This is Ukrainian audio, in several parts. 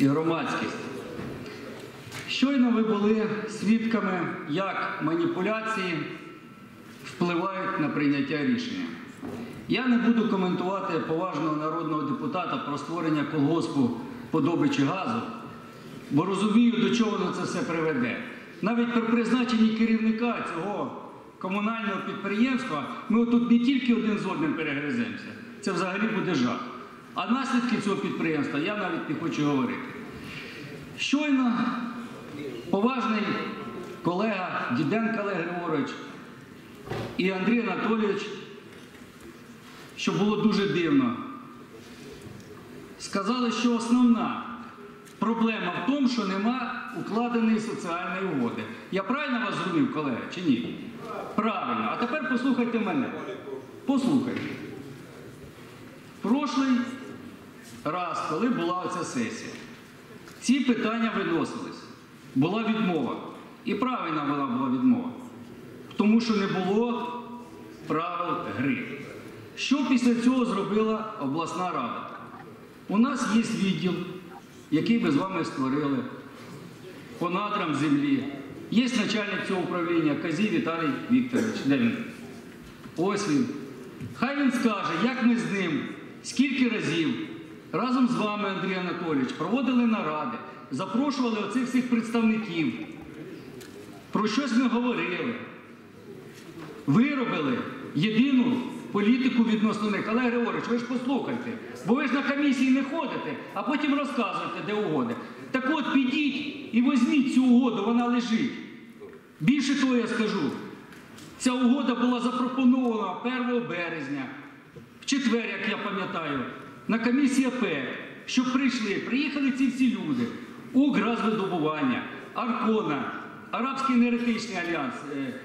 і громадськість. Щойно ви були свідками, як маніпуляції впливають на прийняття рішення. Я не буду коментувати поважного народного депутата про створення колгоспу по добичі газу, бо розумію, до чого воно це все приведе. Навіть при призначенні керівника цього комунального підприємства ми отут не тільки один з одним перегриземося, це взагалі буде жах. А наслідки цього підприємства я навіть не хочу говорити. Щойно поважний колега Діденко Олег Григорович і Андрій Анатолійович, що було дуже дивно, сказали, що основна проблема в тому, що нема укладеної соціальної угоди. Я правильно вас зрозумів, колеги, чи ні? Правильно. А тепер послухайте мене. Послухайте. Прошлий раз, коли була оця сесія, ці питання виносились. Була відмова. І правильна була відмова. Тому що не було правил гри. Що після цього зробила обласна рада? У нас є відділ, який ми з вами створили по надрам землі. Є начальник цього управління Казій Віталій Вікторович. Де він? Ось він. Хай він скаже, як ми з ним, скільки разів, разом з вами, Андрій Анатолійович, проводили наради, запрошували оцих всіх представників, про щось ми говорили, виробили єдину політику відносно них. Олег Григорович, ви ж послухайте, бо ви ж на комісії не ходите, а потім розказуєте, де угоди. Так от, підіть і візьміть цю угоду, вона лежить. Більше того я скажу, ця угода була запропонована 1 березня, в четвер, як я пам'ятаю, на комісії АПЕК, щоб приїхали ці всі люди, Укргазвидобування, Аркона, Арабський енергетичний альянс,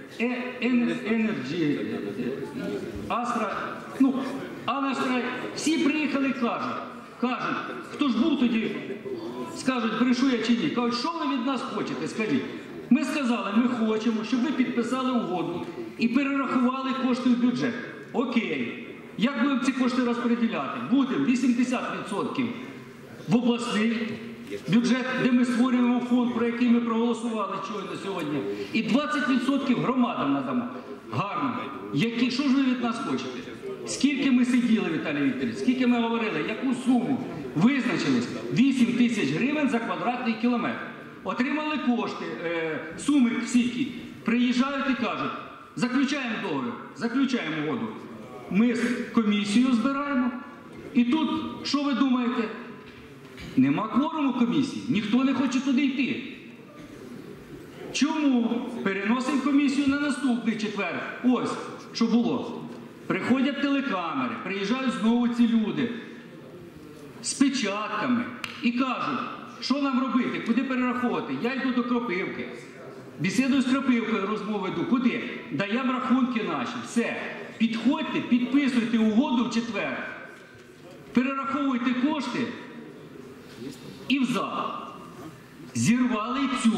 Energy, Астра, Аластра, всі приїхали і кажуть, хто ж був тоді, скажуть, брешу я чи ні, кажуть, що ви від нас хочете, скажіть. Ми сказали, ми хочемо, щоб ви підписали угоду і перерахували кошти в бюджет. Окей. Як будемо ці кошти розподіляти? Будемо 80% в обласний бюджет, де ми створюємо фонд, про який ми проголосували щойно сьогодні, і 20% громадам надамо. Гарно. Що ж ви від нас хочете? Скільки ми сиділи, Віталій Вікторович, скільки ми говорили, яку суму визначились? 8 тисяч гривень за квадратний кілометр. Отримали кошти, суми всі, приїжджають і кажуть, заключаємо договір, заключаємо угоду. Ми комісію збираємо. І тут, що ви думаєте? Нема кворуму комісії, ніхто не хоче туди йти. Чому? Переносимо комісію на наступний четвер. Ось, що було. Приходять телекамери, приїжджають знову ці люди з печатками і кажуть, що нам робити, куди перераховувати. Я йду до Кропивки. Бесідую з Кропивкою, розмови йду. Куди? Даємо рахунки наші. Все. Підходьте, підписуйте угоду в четвер. Перераховуйте кошти і в зал. Зірвали цю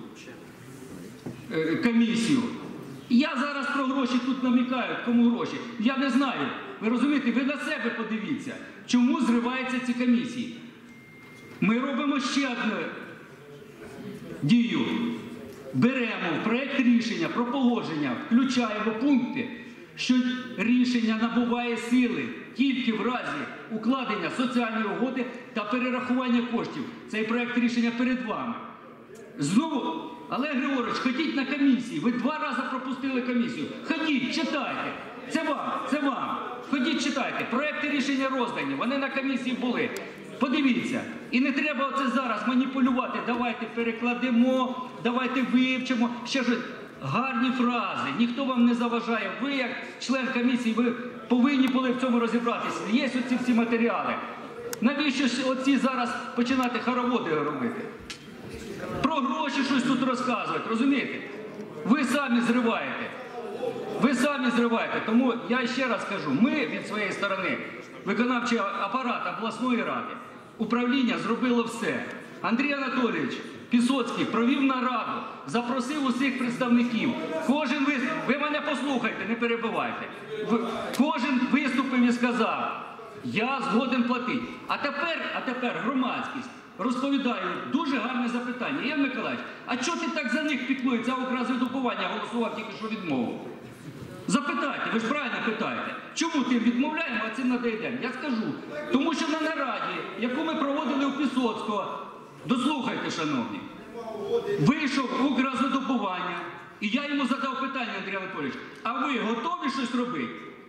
комісію. Я зараз про гроші тут намікаю, кому гроші. Я не знаю. Ви розумієте, ви на себе подивіться, чому зриваються ці комісії. Ми робимо ще одну дію. Беремо в проєкт рішення про погодження, включаємо пункти, що рішення набуває сили тільки в разі укладення соціальної угоди та перерахування коштів. Цей проєкт рішення перед вами. Знову, Олег Григорович, ходіть на комісії. Ви 2 рази пропустили комісію. Ходіть, читайте. Це вам. Ходіть, читайте. Проєкти рішення роздані. Вони на комісії були. Подивіться. І не треба оце зараз маніпулювати. Давайте перекладемо, давайте вивчимо. Ще ж гарні фрази. Ніхто вам не заважає. Ви, як член комісії, ви повинні були в цьому розібратися. Є оці всі матеріали. Навіщо оці зараз починати хороводи робити? Про гроші щось тут розказують, розумієте? Ви самі зриваєте. Ви самі зриваєте. Тому я ще раз кажу, ми від своєї сторони, виконавчий апарат обласної ради, управління зробило все. Андрій Анатолійович Пісоцький провів нараду, запросив усіх представників. Кожен ви мене послухайте, не перебивайте. Кожен виступив і сказав, я згоден платити. А тепер громадськість. розповідаю, дуже гарне запитання. Ігор Миколаївич, а чого ти так за них піклуєшся? За Укргазвидобування голосував тільки що відмову. Запитайте, ви ж правильно питаєте. Чому тим відмовляємо, а цим надоїдемо? Я скажу. Тому що на нараді, яку ми проводили у Пісоцького, дослухайте, шановні, вийшов Укргазвидобування, і я йому задав питання, Андрій Анатолійович, а ви готові щось робити?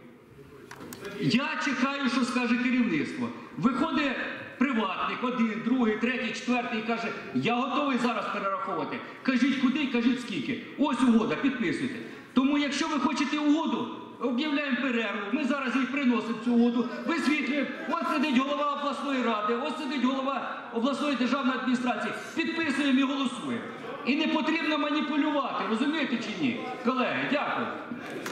Я чекаю, що скаже керівництво. Виходить приватник, один, другий, третій, четвертий і каже, я готовий зараз перераховувати. Кажіть куди, кажіть скільки. Ось угода, підписуйте. Тому якщо ви хочете угоду, об'являємо перерву, ми зараз їй приносимо цю угоду, висвітлюємо, ось сидить голова обласної ради, ось сидить голова обласної державної адміністрації, підписуємо і голосуємо. І не потрібно маніпулювати, розумієте чи ні? Колеги, дякую.